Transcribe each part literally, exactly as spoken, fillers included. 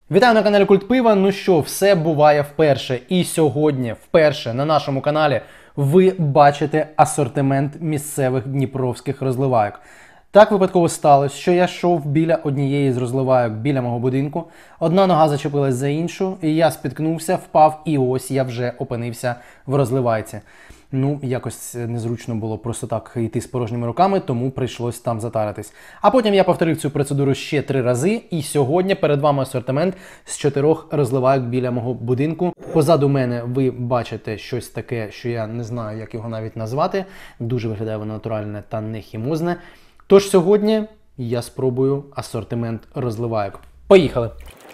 Вітаю на каналі Культ Пива. Ну що, все буває вперше. І сьогодні, вперше на нашому каналі, ви бачите асортимент місцевих дніпровських розливайок. Так випадково сталося, що я йшов біля однієї з розливайок біля мого будинку. Одна нога зачепилась за іншу, і я спіткнувся, впав, і ось я вже опинився в розливайці. Ну, якось незручно було просто так йти з порожніми руками, тому прийшлось там затаритись. А потім я повторив цю процедуру ще три рази, і сьогодні перед вами асортимент з чотирьох розливайок біля мого будинку. Позаду мене ви бачите щось таке, що я не знаю, як його навіть назвати. Дуже виглядає воно натуральне та не хімозне. Тож сьогодні я спробую асортимент розливайок. Поїхали!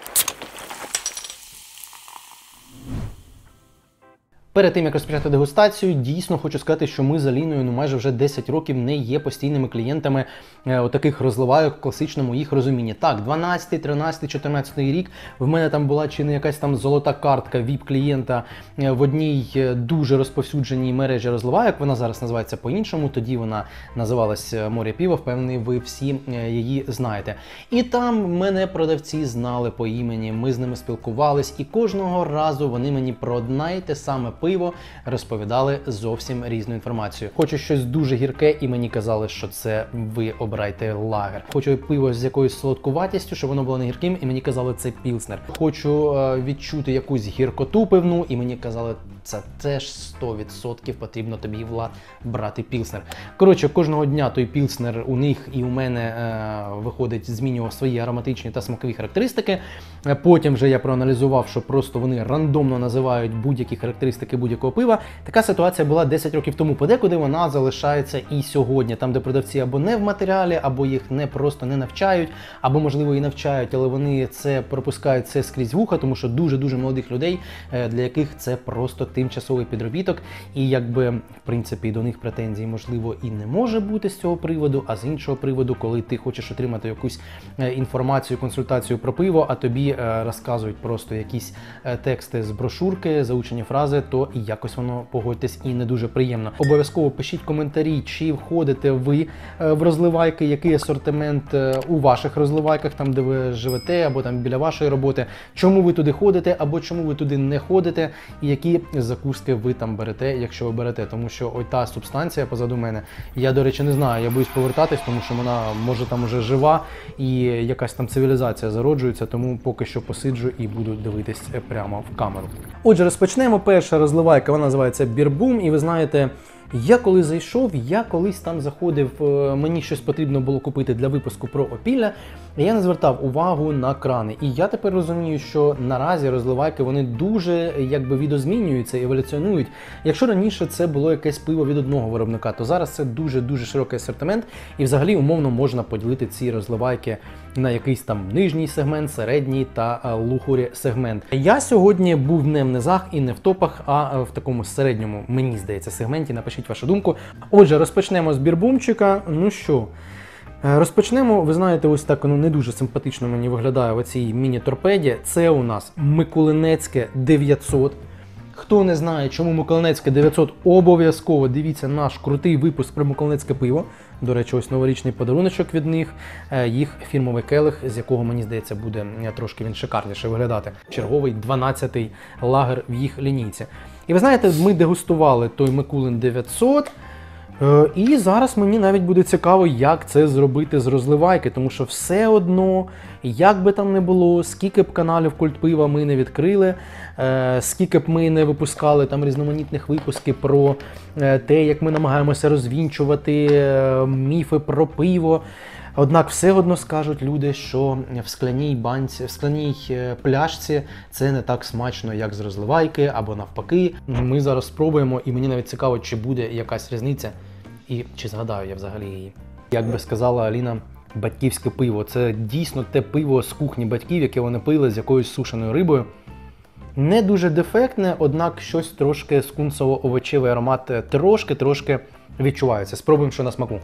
Перед тим, як розпочати дегустацію, дійсно хочу сказати, що ми з Аліною ну, майже вже десять років не є постійними клієнтами е, отаких розливайок в класичному їх розумінні. Так, дванадцятий, тринадцятий, чотирнадцятий рік в мене там була чи не якась там золота картка віп-клієнта е, в одній дуже розповсюдженій мережі розливайок. Вона зараз називається по-іншому, тоді вона називалась «Море пива», впевнений, ви всі е, її знаєте. І там мене продавці знали по імені, ми з ними спілкувались, і кожного разу вони мені про одне й те саме пиво розповідали зовсім різну інформацію. Хочу щось дуже гірке, і мені казали, що це ви обирайте лагер. Хочу пиво з якоюсь солодкуватістю, щоб воно було не гірким, і мені казали, це пілснер. Хочу е, відчути якусь гіркоту пивну, і мені казали, це теж сто відсотків потрібно тобі, Влад, брати пілснер. Коротше, кожного дня той пілснер у них і у мене е, виходить, змінював свої ароматичні та смакові характеристики. Потім вже я проаналізував, що просто вони рандомно називають будь-які характеристики будь-якого пива. Така ситуація була десять років тому, подекуди вона залишається і сьогодні. Там, де продавці або не в матеріалі, або їх не просто не навчають, або, можливо, і навчають, але вони це пропускають це скрізь вуха, тому що дуже-дуже молодих людей, для яких це просто тимчасовий підробіток. І якби, в принципі, до них претензій, можливо, і не може бути з цього приводу, а з іншого приводу, коли ти хочеш отримати якусь інформацію, консультацію про пиво, а тобі розказують просто якісь тексти з брошурки, заучені фрази, то і якось воно, погодьтесь, і не дуже приємно. Обов'язково пишіть коментарі, чи входите ви в розливайки, який асортимент у ваших розливайках, там де ви живете, або там біля вашої роботи, чому ви туди ходите, або чому ви туди не ходите, і які закуски ви там берете, якщо ви берете. Тому що ось та субстанція позаду мене, я, до речі, не знаю, я боюсь повертатись, тому що вона може там уже жива, і якась там цивілізація зароджується, тому поки що посиджу і буду дивитись прямо в камеру. Отже, розпочнемо. Перша розливайка, вона називається Бірбум, і ви знаєте, я коли зайшов, я колись там заходив, мені щось потрібно було купити для випуску про опілля, і я не звертав увагу на крани. І я тепер розумію, що наразі розливайки, вони дуже якби відозмінюються, еволюціонують. Якщо раніше це було якесь пиво від одного виробника, то зараз це дуже-дуже широкий асортимент, і взагалі умовно можна поділити ці розливайки на якийсь там нижній сегмент, середній та лухурі сегмент. Я сьогодні був не в низах і не в топах, а в такому середньому, мені здається, сегменті. Напишіть вашу думку. Отже, розпочнемо з бірбумчика. Ну що, розпочнемо, ви знаєте, ось так воно не дуже симпатично мені виглядає в цій міні-торпеді. Це у нас Миколинецьке дев'ятсот. Хто не знає, чому Миколинецьке дев'ятсот, обов'язково дивіться наш крутий випуск про Миколинецьке пиво. До речі, ось новорічний подаруночок від них, їх фірмовий келих, з якого, мені здається, буде трошки він шикарніше виглядати. Черговий дванадцятий лагер в їх лінійці. І ви знаєте, ми дегустували той Микулин дев'ятсот, і зараз мені навіть буде цікаво, як це зробити з розливайки, тому що все одно, як би там не було, скільки б каналів Культ Пива ми не відкрили, скільки б ми не випускали там різноманітних випусків про те, як ми намагаємося розвінчувати міфи про пиво, однак все одно скажуть люди, що в скляній банці, в скляній пляшці це не так смачно, як з розливайки, або навпаки. Ми зараз спробуємо, і мені навіть цікаво, чи буде якась різниця, і чи згадаю я взагалі її. Як би сказала Аліна, батьківське пиво. Це дійсно те пиво з кухні батьків, яке вони пили з якоюсь сушеною рибою. Не дуже дефектне, однак щось трошки скунсово-овочевий аромат трошки-трошки відчувається. Спробуємо, що на смаку.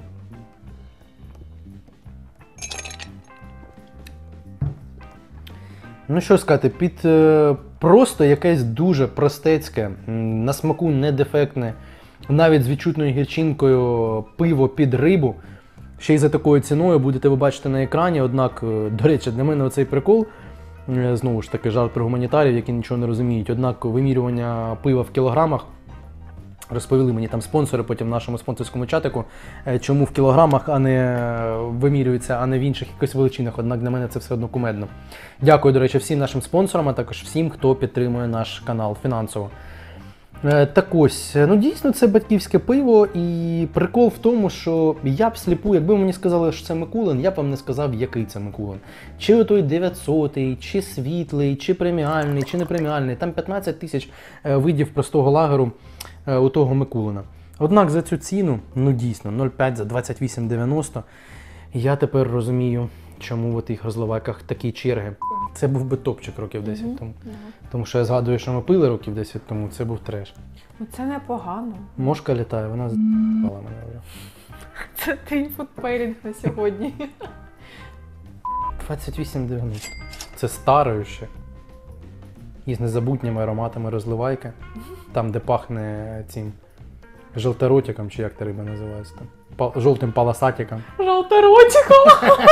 Ну що сказати, під е, просто якесь дуже простецьке, на смаку не дефектне, навіть з відчутною гірчинкою пиво під рибу, ще й за такою ціною, будете ви бачити на екрані, однак, до речі, для мене оцей прикол, Е, Знову ж таки, жарт про гуманітарів, які нічого не розуміють. Однак вимірювання пива в кілограмах, розповіли мені там спонсори потім в нашому спонсорському чатику, е, чому в кілограмах, а не вимірюється, а не в інших якихось величинах. Однак для мене це все одно кумедно. Дякую, до речі, всім нашим спонсорам, а також всім, хто підтримує наш канал фінансово. Е, Так ось, ну дійсно це батьківське пиво, і прикол в тому, що я б сліпу, якби мені сказали, що це Микулин, я б вам не сказав, який це Микулин. Чи отой дев'ятсотий, чи світлий, чи преміальний, чи не преміальний. Там п'ятнадцять тисяч е, видів простого лагеру е, у того Микулина. Однак за цю ціну, ну дійсно, нуль п'ять за двадцять вісім дев'яносто, я тепер розумію, чому в тих розливайках такі черги. Це був би топчик років десять mm-hmm. тому. Mm-hmm. Тому що я згадую, що ми пили років десять тому, це був треш. Ну це непогано. Мошка літає, вона з***ала мене вже. Це твій фудпейрінг на сьогодні. двадцять вісім дев'яносто. Це старою ще. Із незабутніми ароматами розливайки. Там, де пахне цим желторотиком, чи як та риба називається там. Па- жовтим паласатиком. Желторотиком!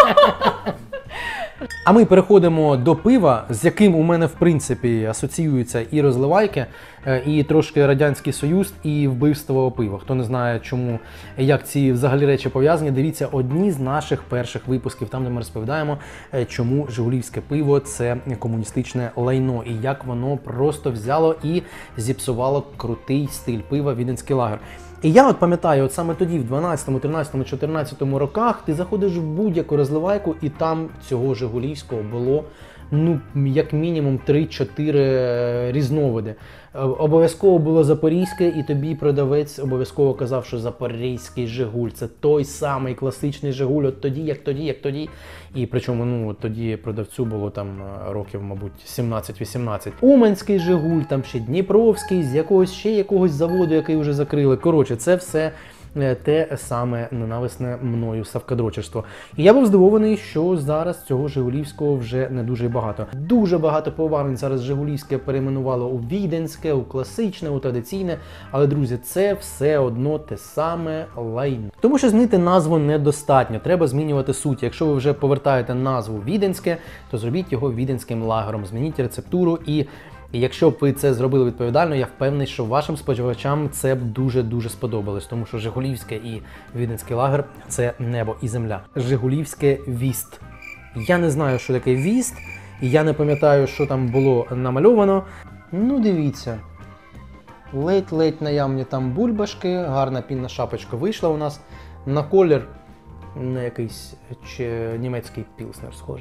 А ми переходимо до пива, з яким у мене в принципі асоціюються і розливайки, і трошки Радянський Союз, і вбивство пива. Хто не знає, чому, як ці взагалі речі пов'язані, дивіться одні з наших перших випусків, там де ми розповідаємо, чому жигулівське пиво – це комуністичне лайно, і як воно просто взяло і зіпсувало крутий стиль пива Віденський лагер. І я от пам'ятаю, от саме тоді, в дванадцятому, тринадцятому, чотирнадцятому роках, ти заходиш в будь-яку розливайку, і там цього жигулівського було, ну, як мінімум три-чотири різновиди. Обов'язково було запорізьке, і тобі продавець обов'язково казав, що запорізький Жигуль – це той самий класичний Жигуль, от тоді, як тоді, як тоді. І причому, ну, от тоді продавцю було там років, мабуть, сімнадцять-вісімнадцять. Уманський Жигуль, там ще Дніпровський, з якогось ще якогось заводу, який вже закрили. Коротше, це все те саме ненависне мною савкадрочерство. І я був здивований, що зараз цього жигулівського вже не дуже багато. Дуже багато пивоварень зараз жигулівське перейменувало у віденське, у класичне, у традиційне. Але, друзі, це все одно те саме лайно. Тому що змінити назву недостатньо, треба змінювати суть. Якщо ви вже повертаєте назву віденське, то зробіть його віденським лагером, змініть рецептуру і... І якщо б ви це зробили відповідально, я впевнений, що вашим споживачам це б дуже-дуже сподобалось, тому що Жигулівське і Віденський лагер – це небо і земля. Жигулівське віст. Я не знаю, що таке віст, і я не пам'ятаю, що там було намальовано. Ну, дивіться. Ледь-ледь наявні там бульбашки, гарна пінна шапочка вийшла у нас. На колір на якийсь чи німецький пілснер схоже.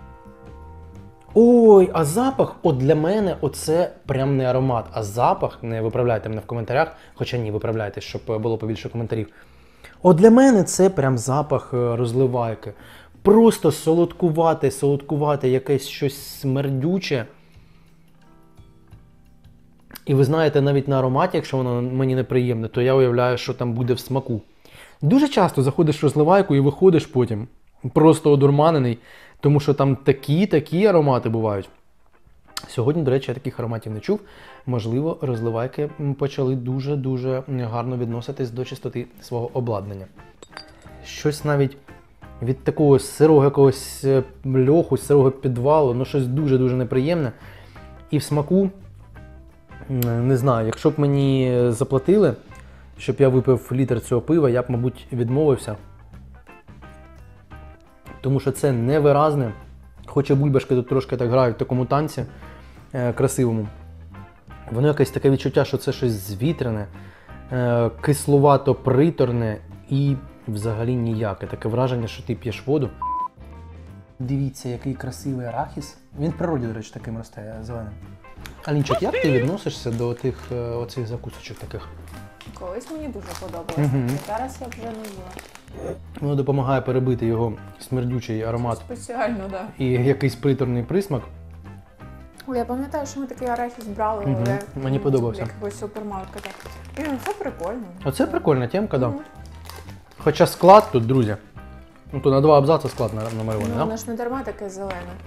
Ой, а запах, от для мене оце прям не аромат, а запах, не виправляйте мене в коментарях, хоча ні, виправляйте, щоб було побільше коментарів. От для мене це прям запах розливайки. Просто солодкувате, солодкувате, якесь щось смердюче. І ви знаєте, навіть на ароматі, якщо воно мені неприємне, то я уявляю, що там буде в смаку. Дуже часто заходиш в розливайку і виходиш потім просто одурманений, тому що там такі-такі аромати бувають. Сьогодні, до речі, я таких ароматів не чув. Можливо, розливайки почали дуже-дуже гарно відноситись до чистоти свого обладнання. Щось навіть від такого сирого якогось льоху, сирого підвалу, ну щось дуже-дуже неприємне. І в смаку, не знаю, якщо б мені заплатили, щоб я випив літр цього пива, я б, мабуть, відмовився. Тому що це невиразне, хоча бульбашки тут трошки так грають в такому танці е, красивому. Воно якесь таке відчуття, що це щось звітряне, е, кислувато-приторне і взагалі ніяке. Таке враження, що ти п'єш воду. Дивіться, який красивий арахіс. Він в природі, до речі, таким росте, зеленим. Алінчик, як ти відносишся до тих оцих закусочок таких? Колись мені дуже подобалося, Угу. зараз я вже не їла. Воно допомагає перебити його смердючий аромат Спеціально, так. і якийсь приторний присмак. Да. Я пам'ятаю, що ми такий арахіс брали, Угу. але Мені ну, подобався. Якогось супермаркета. І ну, це прикольно. Оце прикольна темка, так. Угу. Да. Хоча склад тут, друзі, ну то на два абзаци склад намальований, Ну, так? воно ж не дарма таке зелене.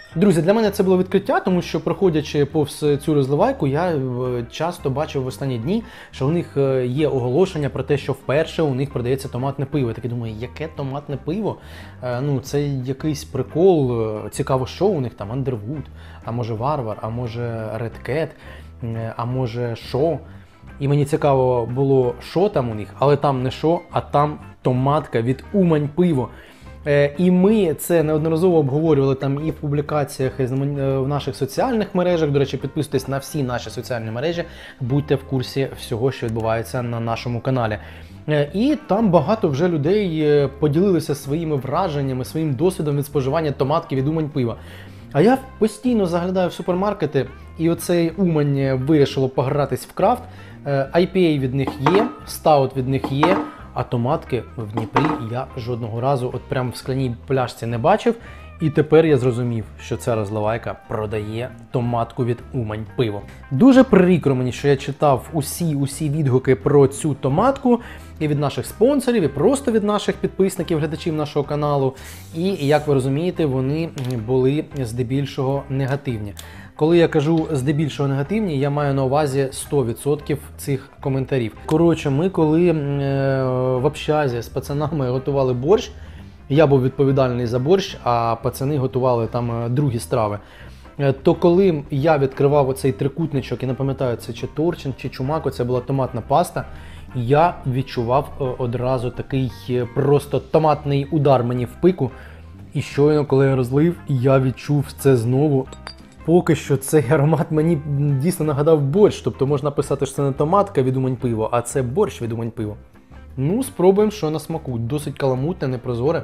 Друзі, для мене це було відкриття, тому що, проходячи повз цю розливайку, я е, часто бачив в останні дні, що у них е, є оголошення про те, що вперше у них продається томатне пиво. Я такий думаю, яке томатне пиво? Е, ну, це якийсь прикол, е, цікаво, що у них там, Underwood, а може Варвар, а може Red Cat, е, а може що? І мені цікаво було, що там у них, але там не що, а там томатка від Умань пиво. Е, і ми це неодноразово обговорювали там і в публікаціях, і в наших соціальних мережах. До речі, підписуйтесь на всі наші соціальні мережі, будьте в курсі всього, що відбувається на нашому каналі. Е, і там багато вже людей поділилися своїми враженнями, своїм досвідом від споживання томатки від Умань пива. А я постійно заглядаю в супермаркети, і оцей Умань вирішило погратись в крафт. ай пі ей від них є, стаут від них є, а томатки в Дніпрі я жодного разу от прям в скляній пляшці не бачив. І тепер я зрозумів, що ця розливайка продає томатку від Умань пиво. Дуже прикро мені, що я читав усі-усі відгуки про цю томатку і від наших спонсорів, і просто від наших підписників, глядачів нашого каналу. І, як ви розумієте, вони були здебільшого негативні. Коли я кажу здебільшого негативні, я маю на увазі сто відсотків цих коментарів. Коротше, ми коли е, в общазі з пацанами готували борщ, я був відповідальний за борщ, а пацани готували там другі страви. То коли я відкривав оцей трикутничок, і не пам'ятаю, це чи торчин, чи чумако, це була томатна паста, я відчував одразу такий просто томатний удар мені в пику. І щойно, коли я розлив, я відчув це знову. Поки що цей аромат мені дійсно нагадав борщ, тобто можна писати, що це не томатка від Умань пиво, а це борщ від Умань пиво. Ну, спробуємо, що на смаку. Досить каламутне, непрозоре.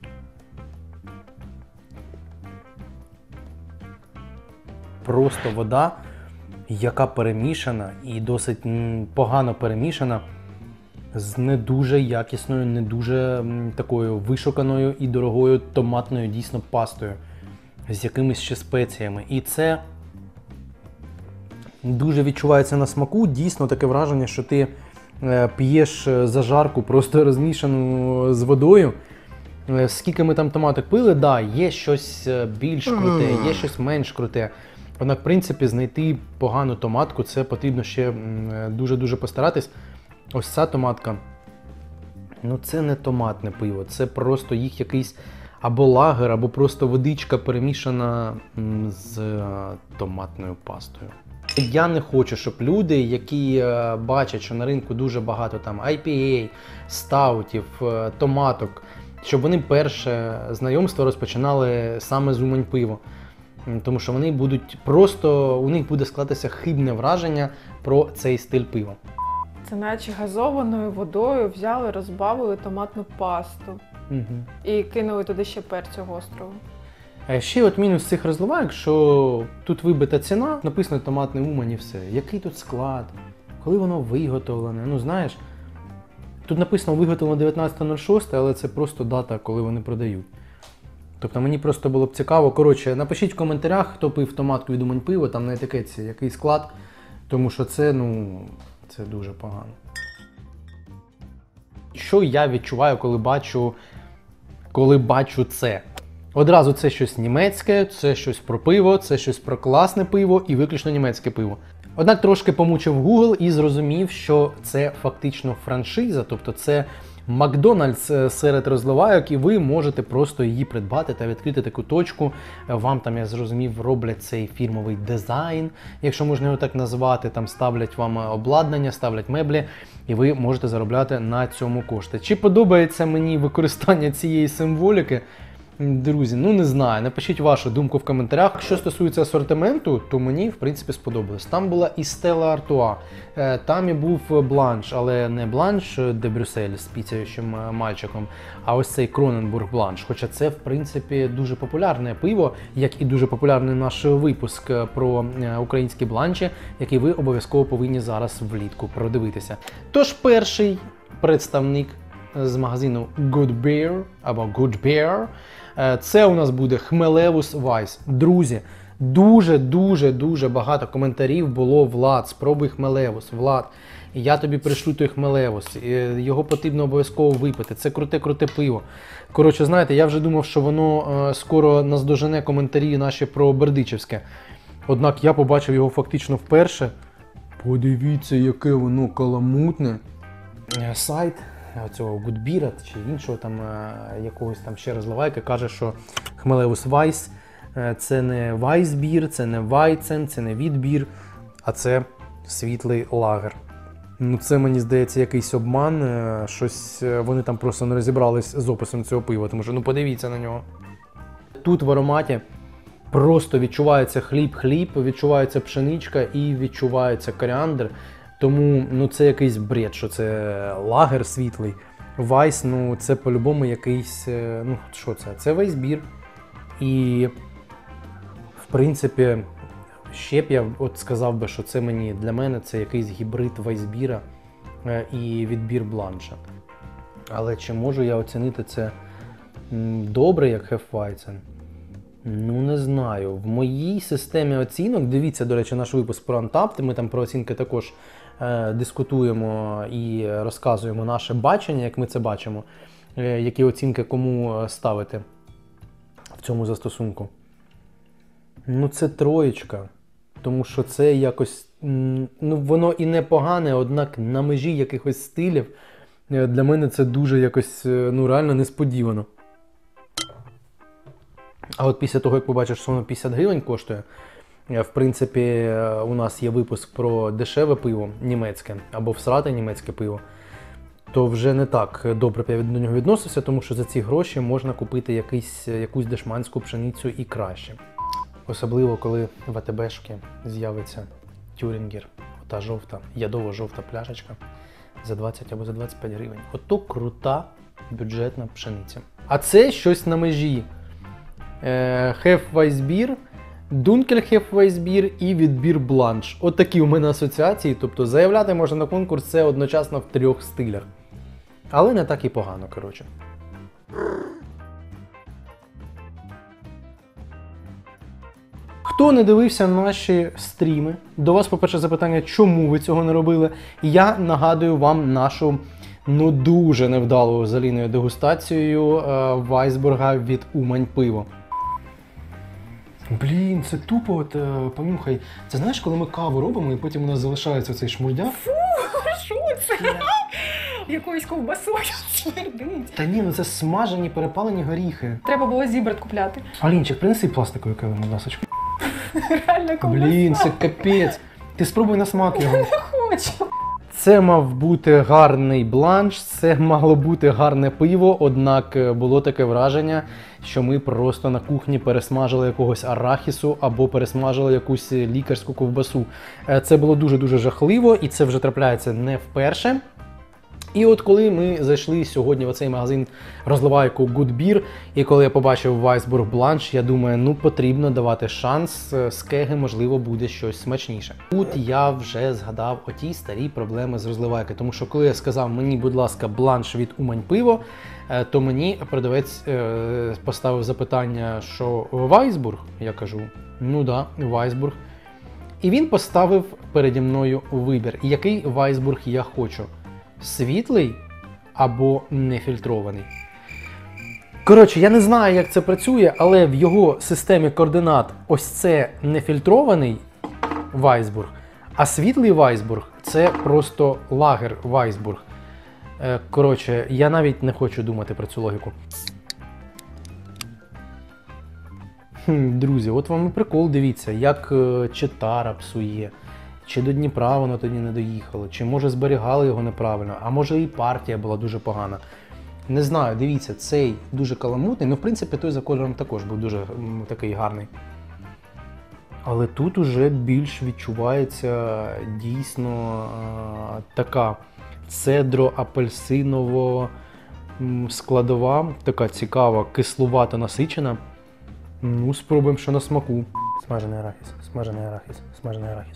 Просто вода, яка перемішана і досить погано перемішана з не дуже якісною, не дуже такою вишуканою і дорогою томатною дійсно пастою. З якимись ще спеціями. І це дуже відчувається на смаку. Дійсно таке враження, що ти п'єш зажарку, просто розмішану з водою. Скільки ми там томаток пили, да, є щось більш круте, є щось менш круте. Однак, в принципі, знайти погану томатку, це потрібно ще дуже-дуже постаратись. Ось ця томатка, ну це не томатне пиво, це просто їх якийсь або лагер, або просто водичка перемішана з томатною пастою. Я не хочу, щоб люди, які бачать, що на ринку дуже багато там ай пі ей, стаутів, томаток, щоб вони перше знайомство розпочинали саме з Умань пиво. Тому що вони будуть просто, у них буде складатися хибне враження про цей стиль пива. Це наче газованою водою взяли, розбавили томатну пасту. Угу. І кинули туди ще перцю гострого. Ще от мінус цих розливайок, що тут вибита ціна, написано томатний Умань і все. Який тут склад, коли воно виготовлене, ну знаєш, тут написано виготовлено дев'ятнадцяте шосте, але це просто дата, коли вони продають. Тобто мені просто було б цікаво. Коротше, напишіть в коментарях, хто пив томатку від Умань пиво, там на етикетці який склад, тому що це, ну, це дуже погано. Що я відчуваю, коли бачу, коли бачу це? Одразу це щось німецьке, це щось про пиво, це щось про класне пиво і виключно німецьке пиво. Однак трошки помучив Google і зрозумів, що це фактично франшиза, тобто це Макдональдс серед розливайок, і ви можете просто її придбати та відкрити таку точку. Вам там, я зрозумів, роблять цей фірмовий дизайн, якщо можна його так назвати, там ставлять вам обладнання, ставлять меблі, і ви можете заробляти на цьому кошти. Чи подобається мені використання цієї символіки? Друзі, ну не знаю, напишіть вашу думку в коментарях. Що стосується асортименту, то мені, в принципі, сподобалось. Там була і Стелла Артуа, там і був бланш, але не бланш де Брюссель з піцяючим мальчиком, а ось цей Кроненбург бланш. Хоча це, в принципі, дуже популярне пиво, як і дуже популярний наш випуск про українські бланчі, який ви обов'язково повинні зараз влітку продивитися. Тож перший представник з магазину Good Beer або Good Beer. Це у нас буде Хмелевус Вайс. Друзі, Дуже-дуже-дуже багато коментарів було: Влад, спробуй хмелевус, Влад, я тобі пришлю той хмелевус, його потрібно обов'язково випити, це круте-круте пиво. Коротше, знаєте, я вже думав, що воно е, скоро наздожене коментарі наші про Бердичівське. Однак я побачив його фактично вперше. Подивіться, яке воно каламутне. Е, сайт цього Гудбіра чи іншого там е, якогось там ще розливайка каже, що хмелевус Вайс е, це не Вайсбір, це не Вайцен, це не Вітбір, а це світлий лагер. Ну це, мені здається, якийсь обман, е, щось е, вони там просто не розібрались з описом цього пива, тому що ну подивіться на нього. Тут в ароматі просто відчувається хліб-хліб, відчувається пшеничка і відчувається коріандр. Тому ну, це якийсь бред, що це лагер світлий. Вайс, ну це по-любому якийсь, ну що це? Це вайсбір. І в принципі, ще б я от сказав би, що це мені, для мене це якийсь гібрид вайсбіра і відбір бланша. Але чи можу я оцінити це добре, як Хефвайцен? Ну, не знаю. В моїй системі оцінок, дивіться, до речі, наш випуск про Untapped, ми там про оцінки також е, дискутуємо і розказуємо наше бачення, як ми це бачимо, е, які оцінки кому ставити в цьому застосунку. Ну, це троєчка, тому що це якось, ну, воно і не погане, однак на межі якихось стилів е, для мене це дуже якось, ну, реально несподівано. А от після того, як побачиш, що воно п'ятдесят гривень коштує, в принципі, у нас є випуск про дешеве пиво німецьке, або всрате німецьке пиво, то вже не так добре я до нього відносився, тому що за ці гроші можна купити якийсь, якусь дешманську пшеницю і краще. Особливо, коли в АТБшки з'явиться Тюрінгер, ота жовта, ядово-жовта пляшечка за двадцять або за двадцять п'ять гривень. Ото крута бюджетна пшениця. А це щось на межі. Хефвайсбір, Дункель Хефвайсбір і відбір бланш. От такі у мене асоціації, тобто заявляти можна на конкурс це одночасно в трьох стилях. Але не так і погано, коротше. Хто не дивився наші стріми, до вас, по-перше, запитання, чому ви цього не робили. Я нагадую вам нашу, ну, дуже невдалу з Аліною дегустацією е, Вайсбурга від Умань пиво. Блін, це тупо, от, е, понюхай. Це знаєш, коли ми каву робимо і потім у нас залишається цей шмурдяк? Фу, що це? Якоюсь ковбасою смердить. Та ні, ну це смажені перепалені горіхи. Треба було зібрат купляти. Алінчик, принеси пластикову каву, будь ласка. Реально ковбаса. Блін, це капець. Ти спробуй на смак його. Не хочу. Це мав бути гарний бланш, це мало бути гарне пиво, однак було таке враження, що ми просто на кухні пересмажили якогось арахісу або пересмажили якусь лікарську ковбасу. Це було дуже-дуже жахливо і це вже трапляється не вперше. І от коли ми зайшли сьогодні в оцей магазин розливайку Good Beer, і коли я побачив Weissburg Blanche, я думаю, ну потрібно давати шанс, з кеги, можливо, буде щось смачніше. Тут я вже згадав оті старі проблеми з розливайки, тому що коли я сказав мені, будь ласка, бланш від Умань пиво, то мені продавець поставив запитання, що Weissburg? Я кажу, ну да, Weissburg. І він поставив переді мною вибір, який Weissburg я хочу. Світлий або нефільтрований. Коротше, я не знаю, як це працює, але в його системі координат ось це нефільтрований Weissburg, а світлий Weissburg – це просто лагер Weissburg. Коротше, я навіть не хочу думати про цю логіку. Хм, друзі, от вам і прикол, дивіться, як Читара псує. Чи до Дніпра воно тоді не доїхало, чи може зберігали його неправильно, а може і партія була дуже погана. Не знаю, дивіться, цей дуже каламутний, ну в принципі той за кольором також був дуже м, такий гарний. Але тут уже більш відчувається дійсно а, така цедро-апельсиново складова, така цікава, кислувато насичена. Ну, спробуємо, що на смаку. Смажений арахіс, смажений арахіс, смажений арахіс.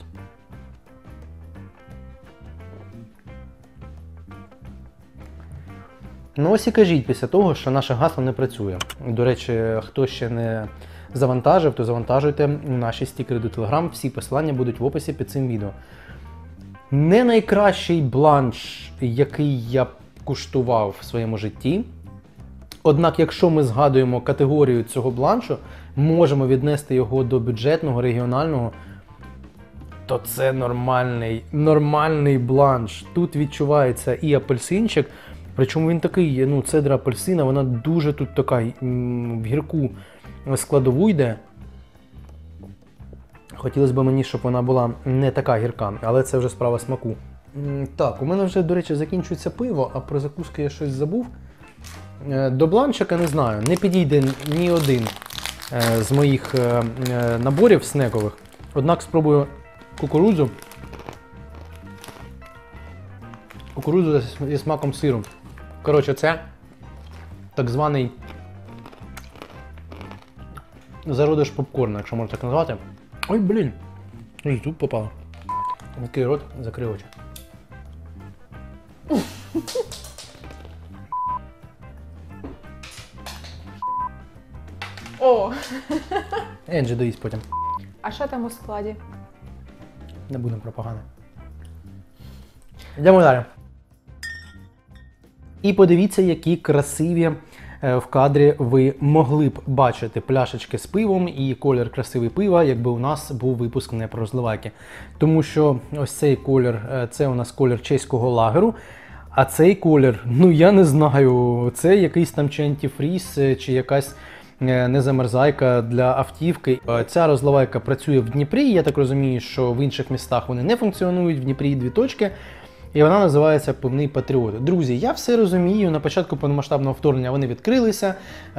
Ну ось і кажіть після того, що наше гасло не працює. До речі, хто ще не завантажив, то завантажуйте наші стікери до Telegram. Всі посилання будуть в описі під цим відео. Не найкращий бланш, який я куштував в своєму житті. Однак, якщо ми згадуємо категорію цього бланшу, можемо віднести його до бюджетного, регіонального, то це нормальний, нормальний бланш. Тут відчувається і апельсинчик, причому він такий, ну, цедра апельсина, вона дуже тут така м, в гірку складову йде. Хотілося б мені, щоб вона була не така гірка, але це вже справа смаку. М, так, у мене вже, до речі, закінчується пиво, а про закуски я щось забув. Е, До бланчика не знаю, не підійде ні один е, з моїх е, е, наборів снекових. Однак спробую кукурудзу. Кукурудзу зі смаком сиру. Коротше, це так званий зародиш попкорну, якщо можна так назвати. Ой, блін. І тут попало. Такий рот, закрив очі. О! Енджі доїсть потім. А що там у складі? Не будемо про погане. Йдемо далі. І подивіться, які красиві е, в кадрі ви могли б бачити пляшечки з пивом і колір красивий пива, якби у нас був випуск не про розливайки. Тому що ось цей колір, е, це у нас колір чеського лагеру, а цей колір, ну я не знаю, це якийсь там чи антифріз, е, чи якась незамерзайка для автівки. Ця розливайка працює в Дніпрі, я так розумію, що в інших містах вони не функціонують, в Дніпрі дві точки. І вона називається «Пивний патріот». Друзі, я все розумію, на початку повномасштабного вторгнення вони відкрилися,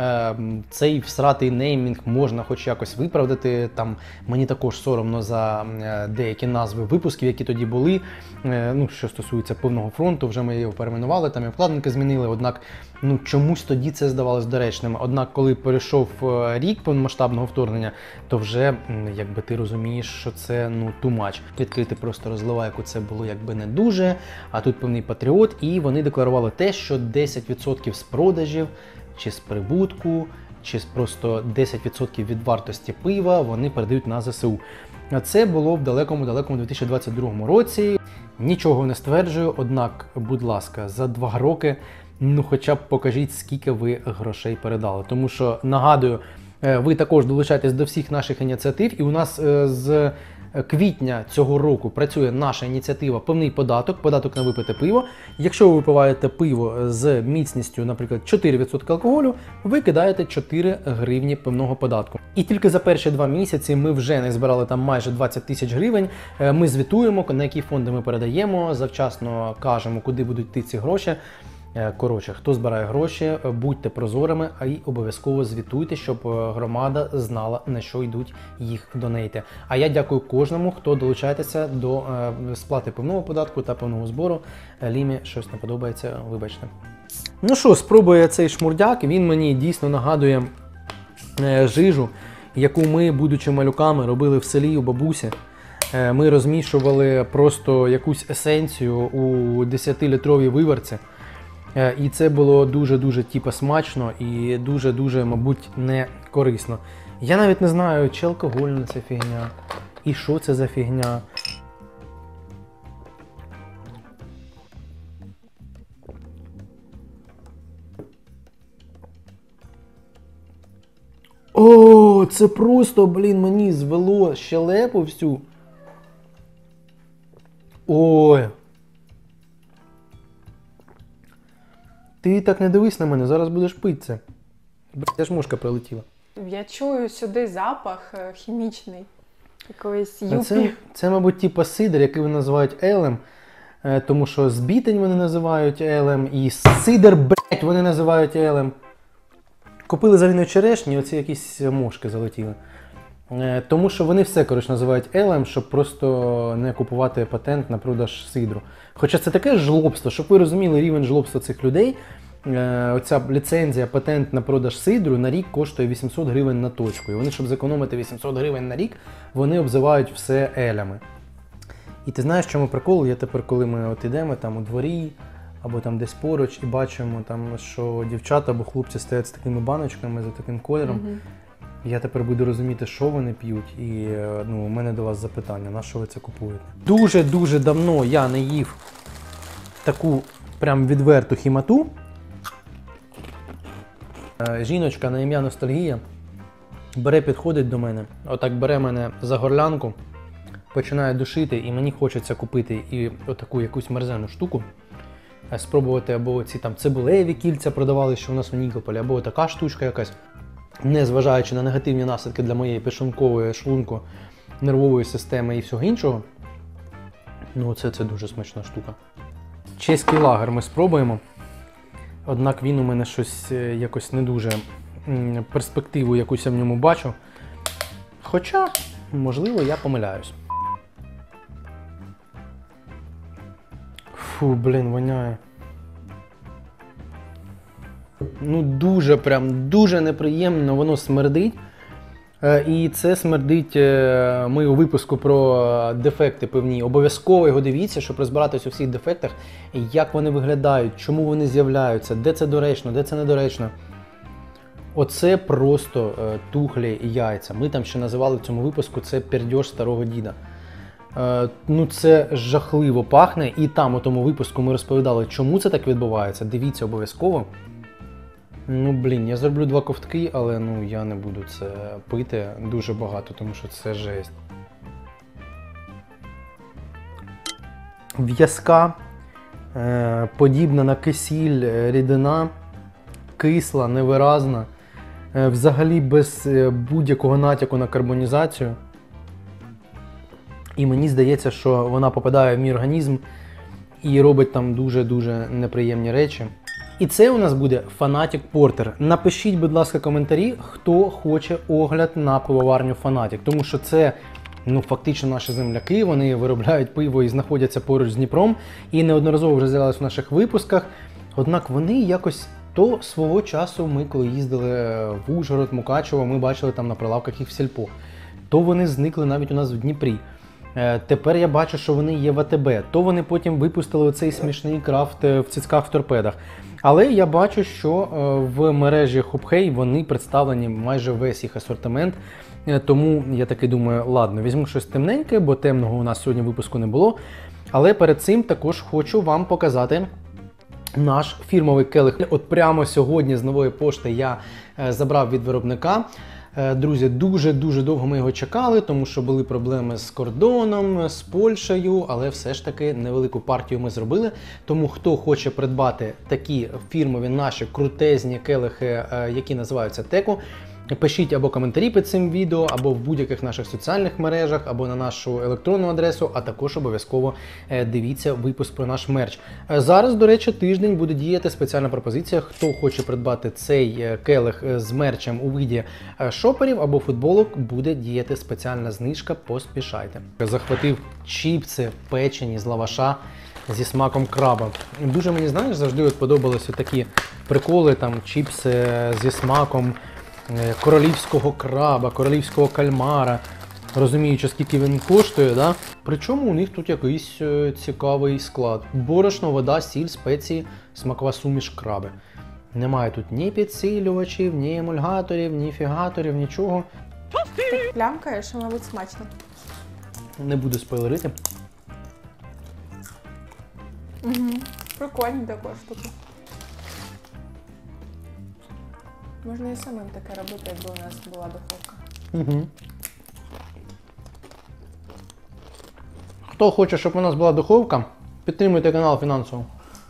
цей всратий неймінг можна хоч якось виправдати, там мені також соромно за деякі назви випусків, які тоді були, ну, що стосується Пивного фронту, вже ми його перейменували, там і вкладинки змінили, однак ну, чомусь тоді це здавалось доречним. Однак, коли перейшов рік повномасштабного вторгнення, то вже, якби ти розумієш, що це, ну, too much. Відкрити просто розливайку це було якби не дуже, а тут Пивний патріот, і вони декларували те, що десять відсотків з продажів, чи з прибутку, чи просто десять відсотків від вартості пива вони передають на ЗСУ. А це було в далекому-далекому дві тисячі двадцять другому році. Нічого не стверджую, однак, будь ласка, за два роки, ну хоча б покажіть, скільки ви грошей передали. Тому що, нагадую, ви також долучаєтесь до всіх наших ініціатив, і у нас з квітня цього року працює наша ініціатива «Пивний податок», податок на випите пиво. Якщо ви випиваєте пиво з міцністю, наприклад, чотири відсотки алкоголю, ви кидаєте чотири гривні пивного податку. І тільки за перші два місяці ми вже не збирали там майже двадцять тисяч гривень. Ми звітуємо, на які фонди ми передаємо, завчасно кажемо, куди будуть йти ці гроші. Коротше, хто збирає гроші, будьте прозорими, а й обов'язково звітуйте, щоб громада знала, на що йдуть їх донейти. А я дякую кожному, хто долучається до сплати пивного податку та пивного збору. Лімі щось не подобається, вибачте. Ну що, спробую цей шмурдяк, він мені дійсно нагадує жижу, яку ми, будучи малюками, робили в селі у бабусі. Ми розмішували просто якусь есенцію у десятилітровій виварці. І це було дуже-дуже типу смачно і дуже-дуже, мабуть, не корисно. Я навіть не знаю, чи алкогольна це фігня, і що це за фігня. О, це просто, блін, мені звело щелепу всю. Ой. Ти так не дивись на мене, зараз будеш пити це. Бля, ж мушка прилетіла. Я чую сюди запах хімічний. Якоїсь юпі. Це, це, мабуть, типу сидр, який вони називають елем. Тому що збітень вони називають елем, і сидр, блять, вони називають елем. Купили заліної черешні, оці якісь мошки залетіли. Тому що вони все, коротше, називають елем, щоб просто не купувати патент на продаж сидру. Хоча це таке жлобство, щоб ви розуміли рівень жлобства цих людей. Оця ліцензія, патент на продаж сидру на рік коштує вісімсот гривень на точку. І вони, щоб зекономити вісімсот гривень на рік, вони обзивають все елями. І ти знаєш, чому прикол? Я тепер, коли ми от ідемо там у дворі, або там десь поруч, і бачимо, там, що дівчата або хлопці стоять з такими баночками, за таким кольором. Mm-hmm. Я тепер буду розуміти, що вони п'ють, і ну, у мене до вас запитання, на що ви це купуєте? Дуже-дуже давно я не їв таку прям відверту хімату. Жіночка на ім'я Ностальгія бере, підходить до мене, отак бере мене за горлянку, починає душити, і мені хочеться купити і отаку якусь мерзену штуку, спробувати або ці там цибулеві кільця продавали, що у нас у Нікополі, або така штучка якась. Не зважаючи на негативні наслідки для моєї печінкової, шлунку, нервової системи і всього іншого, ну це, це дуже смачна штука. Чеський лагер ми спробуємо, однак він у мене щось якось не дуже перспективу якусь я в ньому бачу. Хоча, можливо, я помиляюсь. Фу, блін, воняє. Ну дуже прям, дуже неприємно воно смердить. І це смердить, ми у випуску про дефекти певні. Обов'язково його дивіться, щоб розбиратися у всіх дефектах, як вони виглядають, чому вони з'являються, де це доречно, де це недоречно. Оце просто тухлі яйця. Ми там ще називали в цьому випуску це пердьош старого діда. Ну це жахливо пахне, і там у тому випуску ми розповідали, чому це так відбувається. Дивіться обов'язково. Ну, блін, я зроблю два ковтки, але ну я не буду це пити дуже багато, тому що це жесть. В'язка, е, подібна на кисіль рідина, кисла, невиразна, е, взагалі без будь-якого натяку на карбонізацію. І мені здається, що вона попадає в мій організм і робить там дуже-дуже неприємні речі. І це у нас буде Fanatic Porter. Напишіть, будь ласка, коментарі, хто хоче огляд на пивоварню Fanatic. Тому що це, ну, фактично наші земляки, вони виробляють пиво і знаходяться поруч з Дніпром. І неодноразово вже з'являлися в наших випусках. Однак вони якось то свого часу, ми коли їздили в Ужгород, Мукачево, ми бачили там на прилавках їх в сільпо. То вони зникли навіть у нас в Дніпрі. Тепер я бачу, що вони є в АТБ. То вони потім випустили оцей смішний крафт в цицьках в торпедах. Але я бачу, що в мережі Hophead вони представлені майже весь їх асортимент. Тому я таки думаю, ладно, візьму щось темненьке, бо темного у нас сьогодні випуску не було. Але перед цим також хочу вам показати наш фірмовий келих. От прямо сьогодні з нової пошти я забрав від виробника. Друзі, дуже-дуже довго ми його чекали, тому що були проблеми з кордоном, з Польщею, але все ж таки невелику партію ми зробили. Тому хто хоче придбати такі фірмові наші крутезні келихи, які називаються Теку, пишіть або коментарі під цим відео, або в будь-яких наших соціальних мережах, або на нашу електронну адресу, а також обов'язково дивіться випуск про наш мерч. Зараз, до речі, тиждень буде діяти спеціальна пропозиція. Хто хоче придбати цей келих з мерчем у виді шоперів або футболок, буде діяти спеціальна знижка, поспішайте. Захватив чіпси печені з лаваша зі смаком краба. Дуже мені, знаєш, завжди от подобалися такі приколи, там чіпси зі смаком королівського краба, королівського кальмара, розуміючи, скільки він коштує, да? Причому у них тут якийсь е, цікавий склад. Борошно, вода, сіль, спеції, смакова суміш краби. Немає тут ні підсилювачів, ні емульгаторів, ні фігаторів, нічого. Плямкає, що, мабуть, смачно. Не буду спойлерити. Угу. Прикольні також штуки. Можна і самим таке робити, якби у нас була духовка. Угу. Хто хоче, щоб у нас була духовка, підтримуйте канал фінансово.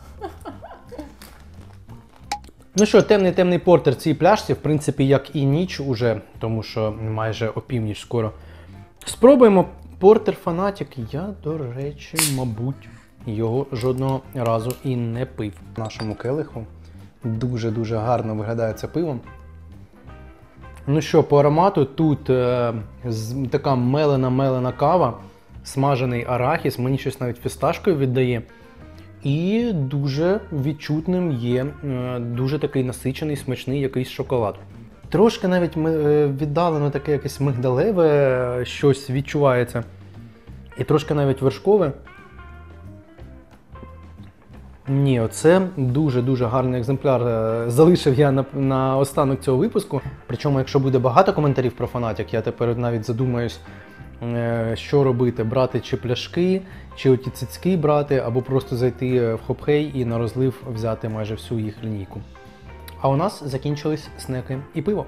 Ну що, темний-темний портер цій пляшці, в принципі, як і ніч уже, тому що майже опівніч скоро. Спробуємо портер Fanatic. Я, до речі, мабуть, його жодного разу і не пив. В нашому келиху дуже-дуже гарно виглядає це пиво. Ну що, по аромату тут е, з, така мелена-мелена кава, смажений арахіс, мені щось навіть фісташкою віддає. І дуже відчутним є е, дуже такий насичений, смачний якийсь шоколад. Трошки навіть е, віддалено таке якесь мигдалеве щось відчувається. І трошки навіть вершкове. Ні, оце дуже-дуже гарний екземпляр. е, Залишив я на, на останок цього випуску. Причому, якщо буде багато коментарів про Фанатік, я тепер навіть задумаюсь, е, що робити, брати чи пляшки, чи оті цицьки брати, або просто зайти в Хопхей і на розлив взяти майже всю їх лінійку. А у нас закінчились снеки і пиво.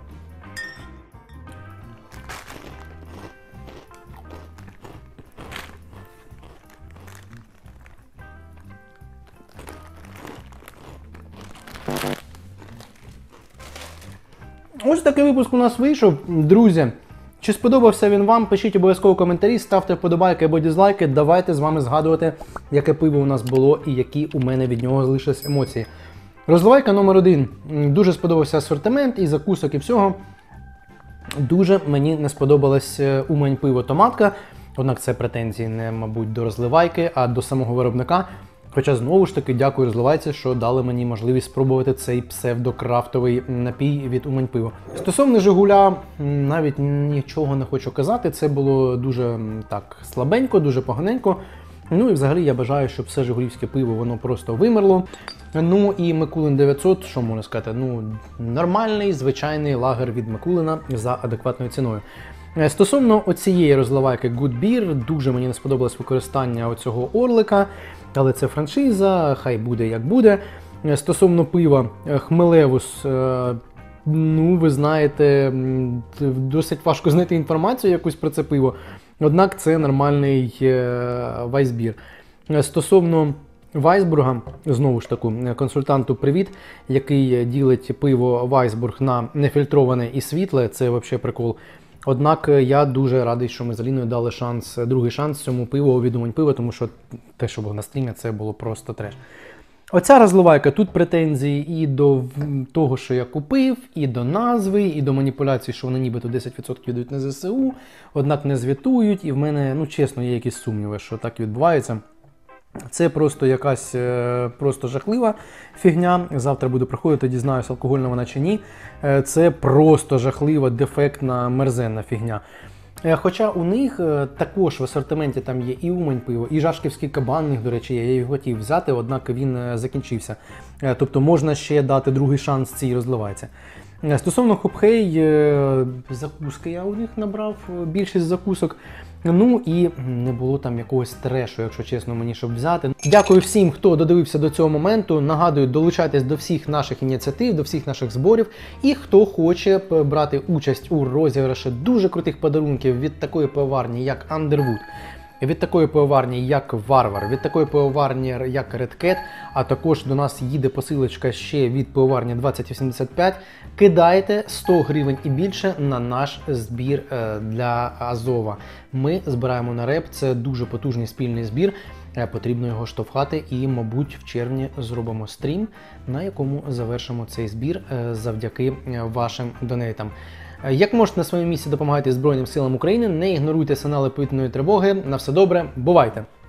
Ось такий випуск у нас вийшов. Друзі, чи сподобався він вам? Пишіть обов'язково коментарі, ставте вподобайки або дізлайки. Давайте з вами згадувати, яке пиво у нас було і які у мене від нього залишились емоції. Розливайка номер один. Дуже сподобався асортимент і закусок і всього. Дуже мені не сподобалось Умань пиво томатка. Однак це претензії не, мабуть, до розливайки, а до самого виробника. Хоча, знову ж таки, дякую розливайці, що дали мені можливість спробувати цей псевдокрафтовий напій від Умань пиво. Стосовно Жигуля, навіть нічого не хочу казати, це було дуже так слабенько, дуже поганенько. Ну і взагалі я бажаю, щоб все жигулівське пиво, воно просто вимерло. Ну і Микулин дев'ятсот, що можна сказати, ну нормальний, звичайний лагер від Микулина за адекватною ціною. Стосовно оцієї розливайки Good Beer, дуже мені не сподобалось використання оцього орлика, але це франшиза, хай буде як буде. Стосовно пива Хмелевус, ну ви знаєте, досить важко знайти інформацію якусь про це пиво, однак це нормальний вайсбір. Стосовно Вайсбурга, знову ж таку, консультанту привіт, який ділить пиво Вайсбург на нефільтроване і світле, це взагалі прикол. Однак я дуже радий, що ми з Аліною дали шанс, другий шанс цьому пиву від Умань пива, тому що те, що було на стрімі, це було просто треш. Оця розливайка, тут претензії і до того, що я купив, і до назви, і до маніпуляцій, що вони нібито десять відсотків йдуть на зе се у, однак не звітують, і в мене, ну чесно, є якісь сумніви, що так відбувається. Це просто якась просто жахлива фігня. Завтра буду проходити, дізнаюся, алкогольна вона чи ні. Це просто жахлива, дефектна, мерзенна фігня. Хоча у них також в асортименті там є і Умань пиво, і Жашківський кабан, у них, до речі, я його хотів взяти, однак він закінчився. Тобто можна ще дати другий шанс цій розливайці. Стосовно Хопхей, закуски я у них набрав, більшість закусок. Ну і не було там якогось трешу, якщо чесно, мені, щоб взяти. Дякую всім, хто додивився до цього моменту. Нагадую, долучайтесь до всіх наших ініціатив, до всіх наших зборів. І хто хоче брати участь у розіграші дуже крутих подарунків від такої пивоварні, як Underwood, від такої пивоварні, як Варвар, від такої пивоварні, як Red Cat, а також до нас їде посилочка ще від пивоварні двадцять вісімдесят п'ять. Кидайте сто гривень і більше на наш збір для Азова. Ми збираємо на реп, це дуже потужний спільний збір, потрібно його штовхати і, мабуть, в червні зробимо стрім, на якому завершимо цей збір завдяки вашим донейтам. Як можете на своєму місці допомагати Збройним силам України, не ігноруйте сигнали повітряної тривоги. На все добре, бувайте!